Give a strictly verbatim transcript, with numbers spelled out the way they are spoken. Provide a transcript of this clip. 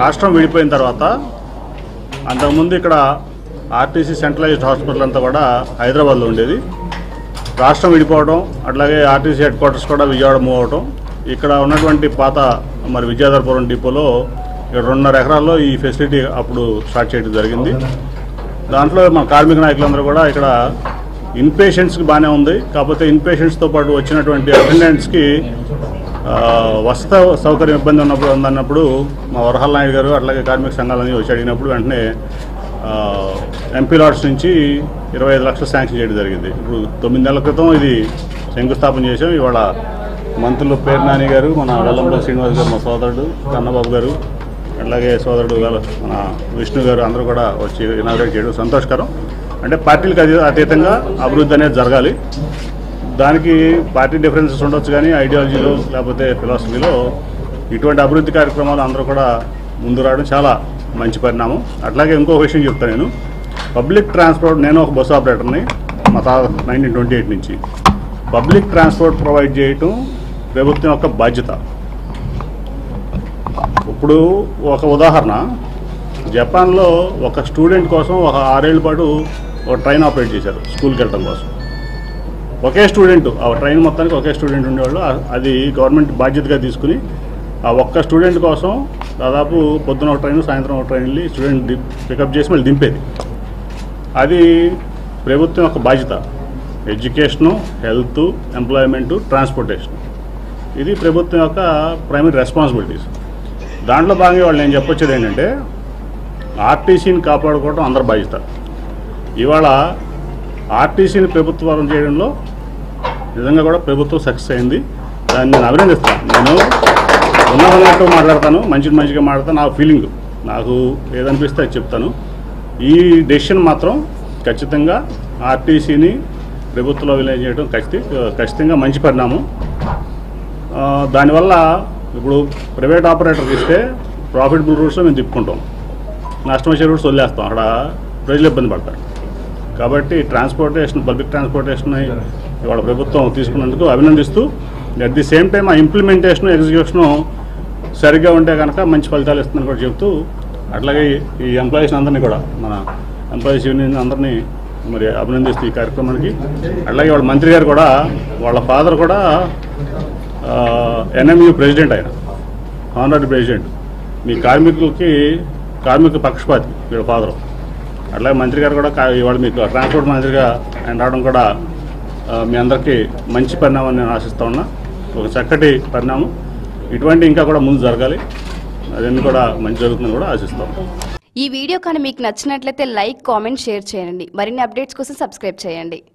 రాష్ట్రం విడిపోయిన తర్వాత అంతకుముందు ఇక్కడ ఆర్టీసీ సెంట్రలైజ్డ్ హాస్పిటల్ అంతా కూడా హైదరాబాద్లో ఉండేది. రాష్ట్రం విడిపోవడం అట్లాగే ఆర్టీసీ హెడ్ క్వార్టర్స్ కూడా విజయవాడ మూవ్ అవడం, ఇక్కడ ఉన్నటువంటి పాత మరి విద్యాధరపురం డిపోలో రెండున్నర ఎకరాల్లో ఈ ఫెసిలిటీ అప్పుడు స్టార్ట్ చేయడం జరిగింది. దాంట్లో మన కార్మిక నాయకులందరూ కూడా ఇక్కడ ఇన్పేషెంట్స్కి బాగానే ఉంది. కాకపోతే ఇన్పేషెంట్స్తో పాటు వచ్చినటువంటి అటెండెంట్స్కి వసతి సౌకర్యం ఇబ్బంది ఉన్నప్పుడు ఉందన్నప్పుడు మా వరహాల నాయుడు గారు అట్లాగే కార్మిక సంఘాలని వచ్చి అడిగినప్పుడు వెంటనే ఎంపీ లాట్స్ నుంచి ఇరవై ఐదు లక్షలు శాంక్షన్ చేయడం జరిగింది. ఇప్పుడు తొమ్మిది నెలల క్రితం ఇది శంకుస్థాపన చేసాం. ఇవాళ మంత్రులు పేరు నాని గారు, మన వెల్లంలో శ్రీనివాస్ గారు, మా సోదరుడు కన్నబాబు గారు, అట్లాగే సోదరుడు మన విష్ణు గారు అందరూ కూడా వచ్చి ఇనాగ్రేట్ చేయడం సంతోషకరం. అంటే పార్టీలకు అది అతీతంగా అభివృద్ధి అనేది జరగాలి. దానికి పార్టీ డిఫరెన్సెస్ ఉండొచ్చు, కానీ ఐడియాలజీలో లేకపోతే ఫిలాసఫీలో ఇటువంటి అభివృద్ధి కార్యక్రమాలు అందరూ కూడా ముందు రావడం చాలా మంచి పరిణామం. అట్లాగే ఇంకో విషయం చెప్తాను. నేను పబ్లిక్ ట్రాన్స్పోర్ట్, నేను ఒక బస్సు ఆపరేటర్ని మా తా నైన్టీన్ ట్వంటీ ఎయిట్ నుంచి. పబ్లిక్ ట్రాన్స్పోర్ట్ ప్రొవైడ్ చేయటం ప్రభుత్వం యొక్క బాధ్యత. ఇప్పుడు ఒక ఉదాహరణ, జపాన్లో ఒక స్టూడెంట్ కోసం ఒక ఆరేళ్ల పాటు ఒక ట్రైన్ ఆపరేట్ చేశారు స్కూల్కి వెళ్ళడం కోసం. ఒకే స్టూడెంట్, ఆ ట్రైన్ మొత్తానికి ఒకే స్టూడెంట్ ఉండేవాళ్ళు. అది గవర్నమెంట్ బాధ్యతగా తీసుకుని ఆ ఒక్క స్టూడెంట్ కోసం దాదాపు పొద్దున ఒక ట్రైన్, సాయంత్రం ఒక ట్రైన్ వెళ్ళి స్టూడెంట్ పికప్ చేసి మళ్ళీ దింపేది. అది ప్రభుత్వం యొక్క బాధ్యత. ఎడ్యుకేషను, హెల్త్, ఎంప్లాయ్మెంటు, ట్రాన్స్పోర్టేషన్, ఇది ప్రభుత్వం యొక్క ప్రైమరీ రెస్పాన్సిబిలిటీస్. దాంట్లో భాగంగా వాళ్ళు నేను చెప్పొచ్చేది ఏంటంటే, ఆర్టీసీని కాపాడుకోవడం అందరి బాధ్యత. ఇవాళ ఆర్టీసీని ప్రభుత్వం చేయడంలో నిజంగా కూడా ప్రభుత్వం సక్సెస్ అయింది. దాన్ని నేను అభినందిస్తాను. నేను ఉన్నదన్నట్టు మాట్లాడతాను, మంచి మంచిగా మాట్లాడతాను. నా ఫీలింగ్, నాకు ఏదనిపిస్తే అది చెప్తాను. ఈ డెసిషన్ మాత్రం ఖచ్చితంగా ఆర్టీసీని ప్రభుత్వంలో విలీనం చేయడం ఖచ్చిత ఖచ్చితంగా మంచి పరిణామం. దానివల్ల ఇప్పుడు ప్రైవేట్ ఆపరేటర్కి ఇస్తే ప్రాఫిటబుల్ రూట్స్లో మేము తిప్పుకుంటాం, నష్టం వచ్చే రూట్స్ వదిలేస్తాం, అక్కడ ప్రజలు ఇబ్బంది పడతారు. కాబట్టి ట్రాన్స్పోర్టేషన్, పబ్లిక్ ట్రాన్స్పోర్టేషన్ ఇవాళ ప్రభుత్వం తీసుకున్నందుకు అభినందిస్తూ, అట్ ది సేమ్ టైం ఆ ఇంప్లిమెంటేషన్, ఎగ్జిక్యూషను సరిగ్గా ఉంటే కనుక మంచి ఫలితాలు ఇస్తుందని కూడా చెప్తూ, అట్లాగే ఈ ఎంప్లాయీస్ అందరినీ కూడా, మన ఎంప్లాయీస్ యూనియన్ అందరినీ మరి అభినందిస్తూ ఈ కార్యక్రమానికి. అట్లాగే వాళ్ళ మంత్రి గారు కూడా, వాళ్ళ ఫాదర్ కూడా ఎన్ఎంయూ ప్రెసిడెంట్, ఆయన ఆనరీ ప్రెసిడెంట్. మీ కార్మికులకి కార్మిక పక్షపాతి వీళ్ళ ఫాదరు. అట్లాగే మంత్రి గారు కూడా ఇవాళ మీకు ట్రాన్స్పోర్ట్ మంత్రిగా ఆయన రావడం కూడా మీ అందరికీ మంచి పరిణామాన్ని నేను ఆశిస్తూ ఉన్నా. ఒక చక్కటి పరిణామం. ఇటువంటి ఇంకా కూడా ముందు జరగాలి, అదన్నీ కూడా మంచి జరుగుతుందని కూడా ఆశిస్తాం. ఈ వీడియో కానీ మీకు నచ్చినట్లయితే లైక్, కామెంట్, షేర్ చేయండి. మరిన్ని అప్డేట్స్ కోసం సబ్స్క్రైబ్ చేయండి.